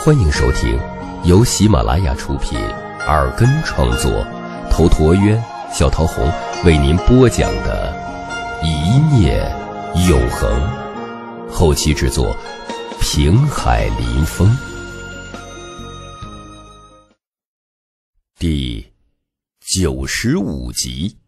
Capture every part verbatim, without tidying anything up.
欢迎收听由喜马拉雅出品，耳根创作，头陀渊、小桃红为您播讲的《一念永恒》，后期制作平海林风。第九十五集。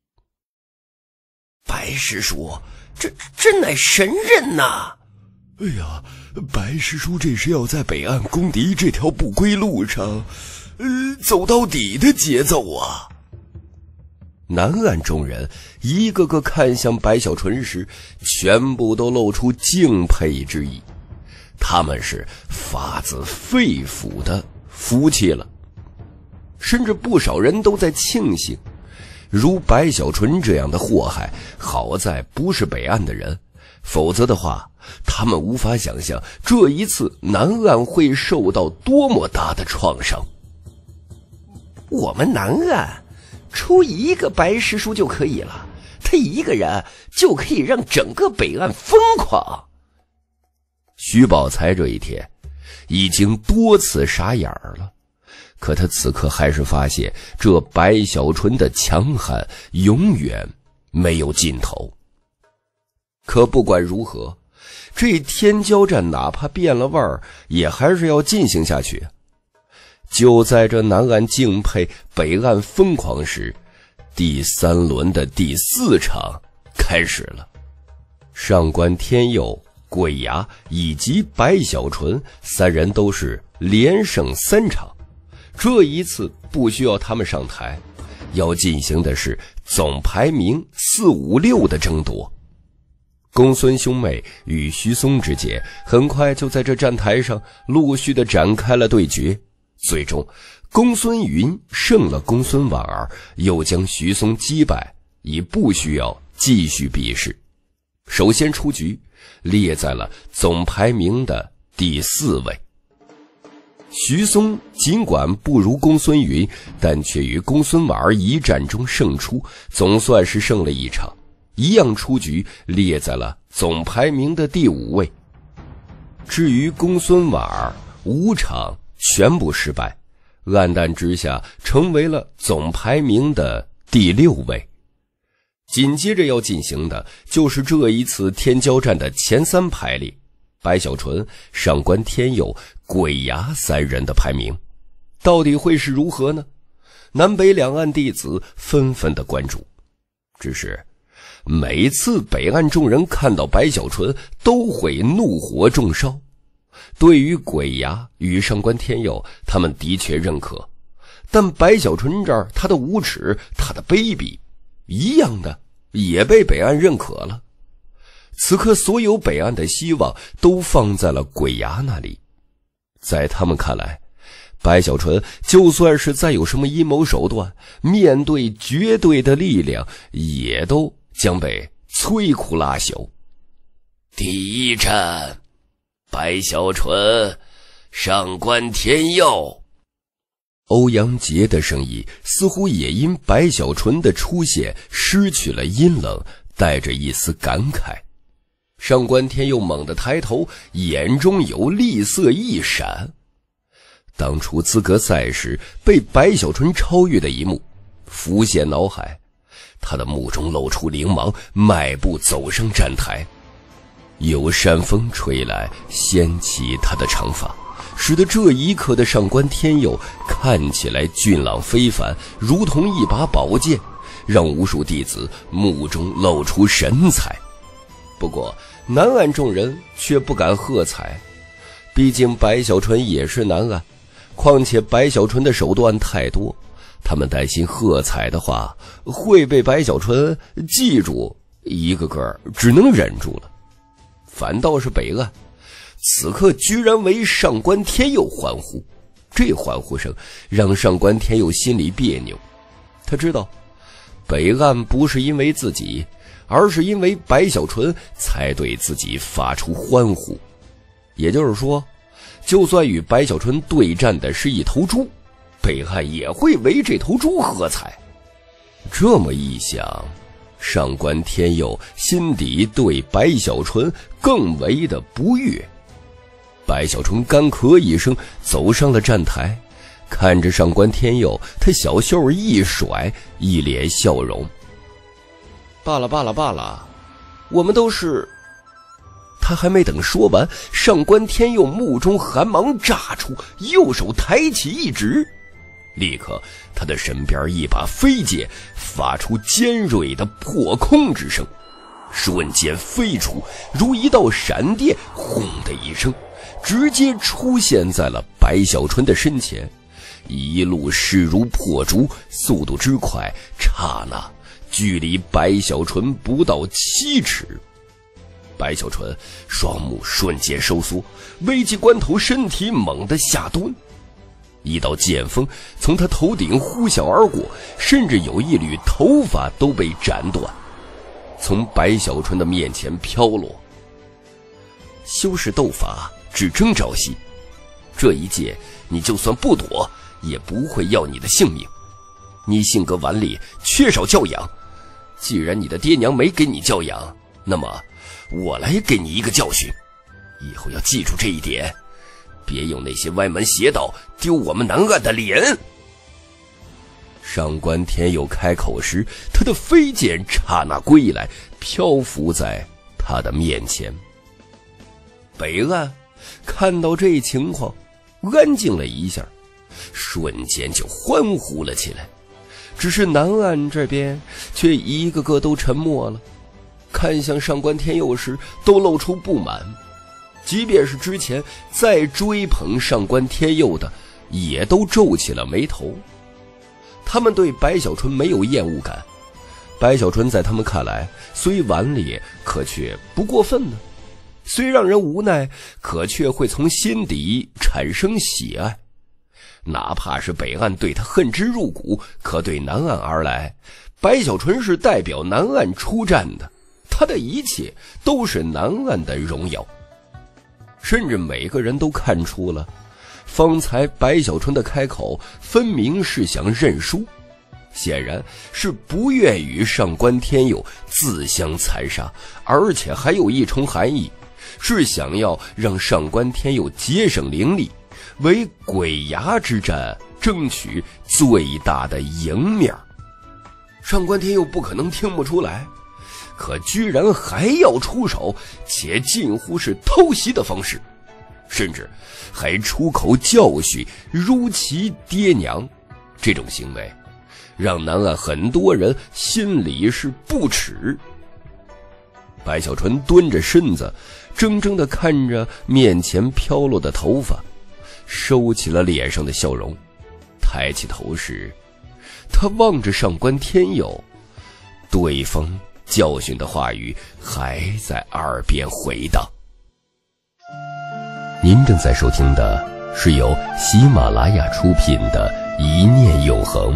白师叔，这真乃神人呐！ 哎呀，白师叔这是要在北岸攻敌这条不归路上，呃，走到底的节奏啊！ 南岸众人一个个看向白小纯时，全部都露出敬佩之意，他们是发自肺腑的服气了，甚至不少人都在庆幸，如白小纯这样的祸害，好在不是北岸的人，否则的话，他们无法想象这一次南岸会受到多么大的创伤。 我们南岸出一个白师叔就可以了，他一个人就可以让整个北岸疯狂。 徐宝才这一天已经多次傻眼了，可他此刻还是发现这白小纯的强悍永远没有尽头。可不管如何，这天骄战哪怕变了味儿，也还是要进行下去。就在这南岸敬佩，北岸疯狂时，第三轮的第四场开始了。上官天佑、鬼牙以及白小纯三人都是连胜三场，这一次不需要他们上台，要进行的是总排名四五六的争夺。公孙兄妹与徐松之间很快就在这站台上陆续的展开了对决，最终公孙云胜了公孙婉儿，又将徐松击败，已不需要继续比试。首先出局，列在了总排名的第四位。徐松尽管不如公孙云，但却与公孙婉儿一战中胜出，总算是胜了一场，一样出局，列在了总排名的第五位。至于公孙婉儿，五场全部失败，暗淡之下成为了总排名的第六位。紧接着要进行的就是这一次天骄战的前三排列，白小纯、上官天佑、鬼牙三人的排名到底会是如何呢？南北两岸弟子纷纷的关注。只是每次北岸众人看到白小纯都会怒火中烧，对于鬼牙与上官天佑他们的确认可，但白小纯这儿他的无耻，他的卑鄙一样的也被北岸认可了。此刻所有北岸的希望都放在了鬼牙那里，在他们看来，白小纯就算是再有什么阴谋手段，面对绝对的力量也都将被摧枯拉朽。 第一战，白小纯、上官天佑。 欧阳杰的声音似乎也因白小纯的出现失去了阴冷，带着一丝感慨。上官天佑猛地抬头，眼中有厉色一闪。当初资格赛时被白小纯超越的一幕浮现脑海，他的目中露出灵芒，迈步走上站台。有山风吹来，掀起他的长发，使得这一刻的上官天佑看起来俊朗非凡，如同一把宝剑，让无数弟子目中露出神采。不过南岸众人却不敢喝彩，毕竟白小纯也是南岸，况且白小纯的手段太多，他们担心喝彩的话会被白小纯记住，一个个只能忍住了。反倒是北岸此刻居然为上官天佑欢呼，这欢呼声让上官天佑心里别扭。他知道北岸不是因为自己，而是因为白小纯才对自己发出欢呼。也就是说，就算与白小纯对战的是一头猪，北岸也会为这头猪喝彩。这么一想，上官天佑心底对白小纯更为的不悦。 白小纯干咳一声，走上了站台，看着上官天佑，他小袖一甩，一脸笑容。 罢了罢了罢了，我们都是…… 他还没等说完，上官天佑目中寒芒炸出，右手抬起一指，立刻他的身边一把飞剑发出尖锐的破空之声，瞬间飞出，如一道闪电，轰的一声，直接出现在了白小纯的身前，一路势如破竹，速度之快，刹那距离白小纯不到七尺。白小纯双目瞬间收缩，危急关头身体猛地下蹲，一道剑锋从他头顶呼啸而过，甚至有一缕头发都被斩断，从白小纯的面前飘落。修士斗法，只争朝夕，这一剑你就算不躲，也不会要你的性命。你性格顽劣，缺少教养，既然你的爹娘没给你教养，那么我来给你一个教训，以后要记住这一点，别用那些歪门邪道丢我们南岸的脸。上官天佑开口时，他的飞剑刹那归来，漂浮在他的面前。北岸看到这情况，安静了一下，瞬间就欢呼了起来。只是南岸这边却一个个都沉默了，看向上官天佑时都露出不满，即便是之前再追捧上官天佑的，也都皱起了眉头。他们对白小纯没有厌恶感，白小纯在他们看来虽顽劣，可却不过分呢；虽让人无奈，可却会从心底产生喜爱。哪怕是北岸对他恨之入骨，可对南岸而来，白小纯是代表南岸出战的，他的一切都是南岸的荣耀。甚至每个人都看出了，方才白小纯的开口分明是想认输，显然是不愿与上官天佑自相残杀，而且还有一重含义，是想要让上官天佑节省灵力，为鬼崖之战争取最大的赢面。上官天佑不可能听不出来，可居然还要出手，且近乎是偷袭的方式，甚至还出口教训如其爹娘。这种行为让南岸很多人心里是不耻。白小纯蹲着身子，怔怔地看着面前飘落的头发，收起了脸上的笑容。抬起头时，他望着上官天佑，对方教训的话语还在耳边回荡。您正在收听的是由喜马拉雅出品的《一念永恒》。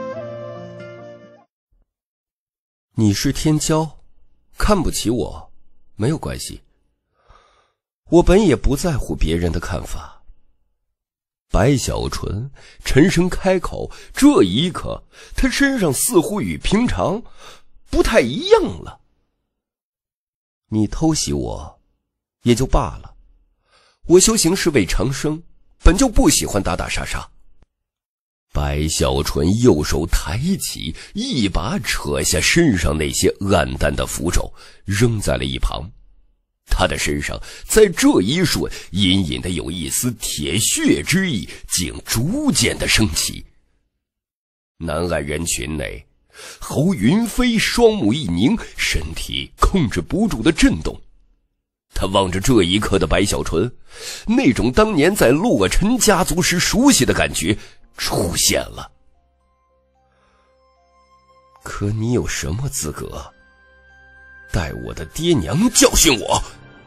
你是天骄，看不起我，没有关系，我本也不在乎别人的看法。白小纯沉声开口，这一刻他身上似乎与平常不太一样了。你偷袭我也就罢了，我修行是为长生，本就不喜欢打打杀杀。白小纯右手抬起，一把扯下身上那些暗淡的符咒，扔在了一旁。他的身上在这一瞬隐隐的有一丝铁血之意，竟逐渐的升起。南岸人群内，侯云飞双目一凝，身体控制不住的震动。他望着这一刻的白小纯，那种当年在洛尘家族时熟悉的感觉出现了。可你有什么资格带我的爹娘教训我？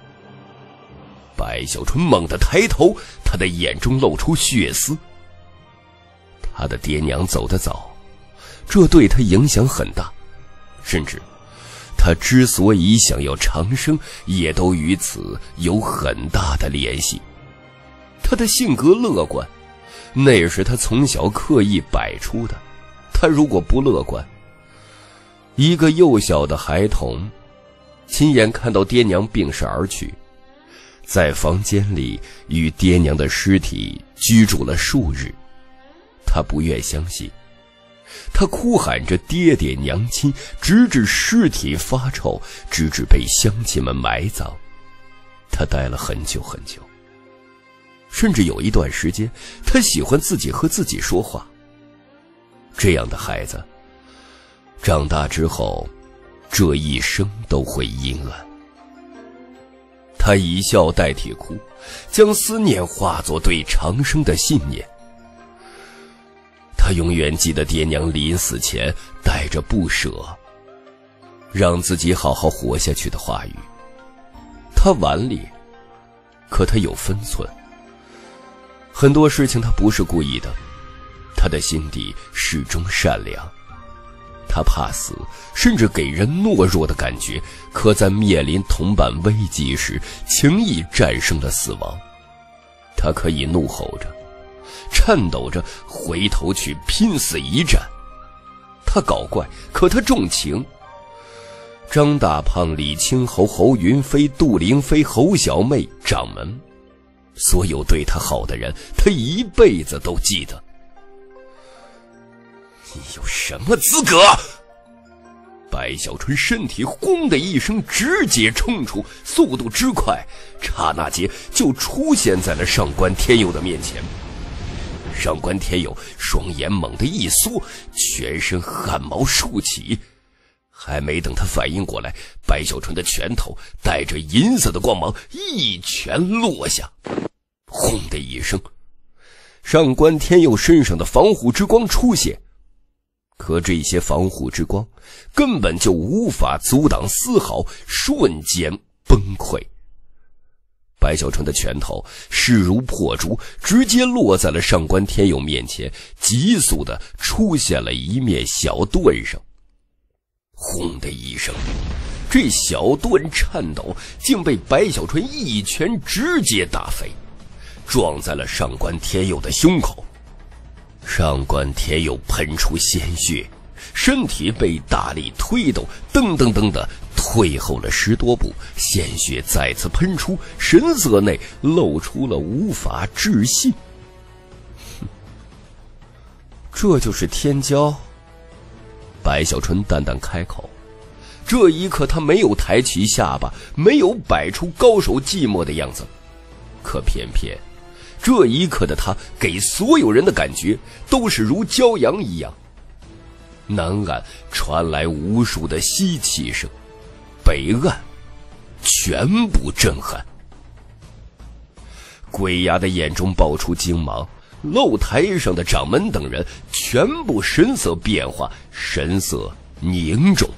白小纯猛地抬头，他的眼中露出血丝。他的爹娘走得早，这对他影响很大，甚至他之所以想要长生，也都与此有很大的联系。他的性格乐观，那是他从小刻意摆出的。他如果不乐观，一个幼小的孩童亲眼看到爹娘病逝而去， 在房间里与爹娘的尸体居住了数日，他不愿相信，他哭喊着爹爹娘亲，直至尸体发臭，直至被乡亲们埋葬。他待了很久很久，甚至有一段时间，他喜欢自己和自己说话。这样的孩子，长大之后，这一生都会阴暗。他以笑代替哭，将思念化作对长生的信念。他永远记得爹娘临死前带着不舍，让自己好好活下去的话语。他顽劣，可他有分寸。很多事情他不是故意的，他的心底始终善良。他怕死，甚至给人懦弱的感觉，可在面临同伴危机时，轻易战胜了死亡。他可以怒吼着，颤抖着回头去拼死一战。他搞怪，可他重情。张大胖、李清侯、侯云飞、杜灵飞、侯小妹、掌门，所有对他好的人，他一辈子都记得。你有什么资格？白小春身体轰的一声直接冲出，速度之快，刹那间就出现在了上官天佑的面前。上官天佑双眼猛地一缩，全身汗毛竖起，还没等他反应过来，白小春的拳头带着银色的光芒一拳落下，轰的一声，上官天佑身上的防护之光出现。可这些防护之光根本就无法阻挡丝毫，瞬间崩溃。白小春的拳头势如破竹，直接落在了上官天佑面前，急速的出现了一面小盾上。轰的一声，这小盾颤抖，竟被白小春一拳直接打飞，撞在了上官天佑的胸口。上官天佑喷出鲜血，身体被大力推动，噔噔噔的退后了十多步，鲜血再次喷出，神色内露出了无法置信。这就是天骄？白小春淡淡开口。这一刻他没有抬起下巴，没有摆出高手寂寞的样子，可偏偏这一刻的他给所有人的感觉都是如骄阳一样。南岸传来无数的吸气声，北岸全部震撼。鬼牙的眼中爆出惊芒，露台上的掌门等人全部神色变化，神色凝重。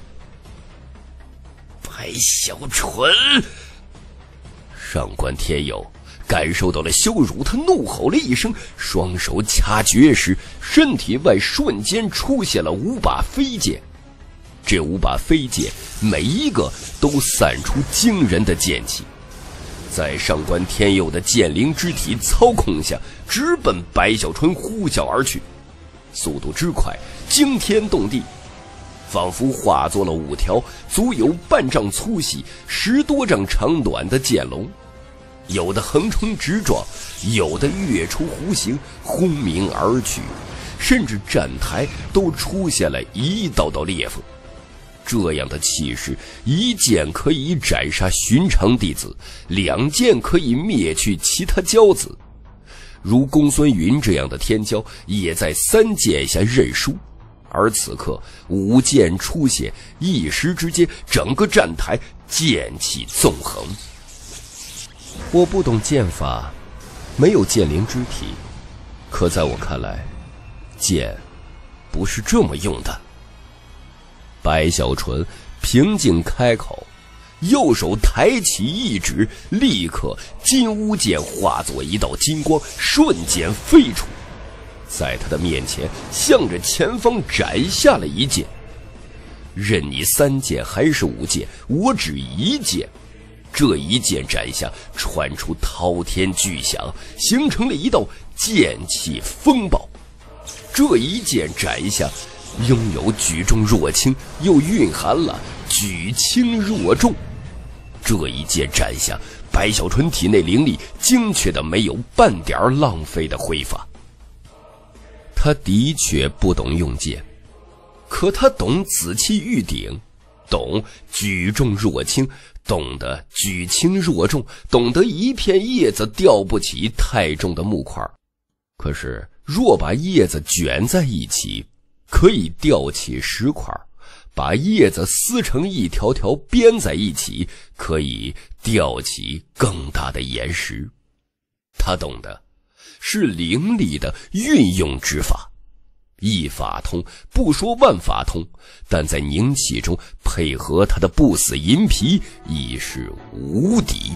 白小春！上官天佑感受到了羞辱，他怒吼了一声，双手掐诀时，身体外瞬间出现了五把飞剑。这五把飞剑每一个都散出惊人的剑气，在上官天佑的剑灵之体操控下，直奔白小春呼啸而去，速度之快，惊天动地，仿佛化作了五条足有半丈粗细、十多丈长短的剑龙，有的横冲直撞，有的跃出弧形，轰鸣而去，甚至站台都出现了一道道裂缝。这样的气势，一剑可以斩杀寻常弟子，两剑可以灭去其他骄子。如公孙云这样的天骄，也在三剑下认输。而此刻五剑出现，一时之间整个站台剑气纵横。我不懂剑法，没有剑灵之体，可在我看来，剑不是这么用的。白小纯平静开口，右手抬起一指，立刻金乌剑化作一道金光，瞬间飞出，在他的面前向着前方斩下了一剑。任你三剑还是五剑，我只一剑。这一剑斩下，传出滔天巨响，形成了一道剑气风暴。这一剑斩下，拥有举重若轻，又蕴含了举轻若重。这一剑斩下， 白小纯体内灵力精确的没有半点浪费的挥发。他的确不懂用剑，可他懂紫气御顶，懂举重若轻，懂得举轻若重，懂得一片叶子吊不起太重的木块。可是若把叶子卷在一起，可以吊起石块；把叶子撕成一条条编在一起，可以吊起更大的岩石。他懂的是灵力的运用之法，一法通，不说万法通，但在凝气中配合他的不死银皮，已是无敌。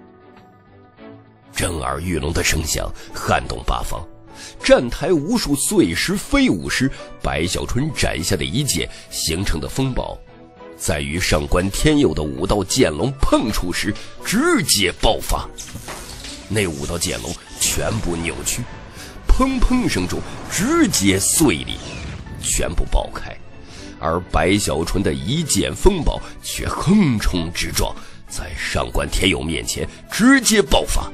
震耳欲聋的声响撼动八方，站台无数碎石飞舞时，白小纯斩下的一剑形成的风暴，在与上官天佑的五道剑龙碰触时直接爆发。那五道剑龙全部扭曲，砰砰声中直接碎裂，全部爆开，而白小纯的一剑风暴却横冲直撞，在上官天佑面前直接爆发。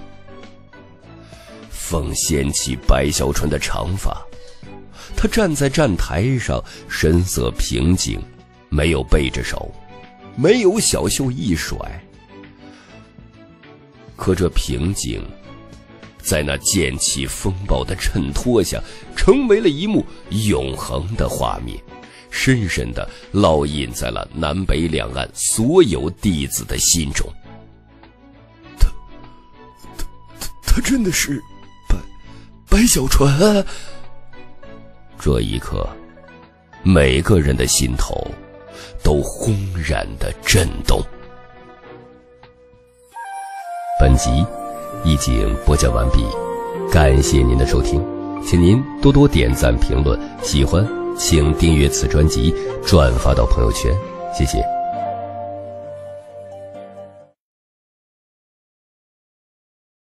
风掀起白小纯的长发，他站在站台上，神色平静，没有背着手，没有小袖一甩。可这平静在那剑气风暴的衬托下，成为了一幕永恒的画面，深深地烙印在了南北两岸所有弟子的心中。 他他他他真的是白白小纯？ 这一刻，每个人的心头都轰然的震动。本集已经播讲完毕，感谢您的收听，请您多多点赞评论，喜欢请订阅此专辑，转发到朋友圈，谢谢。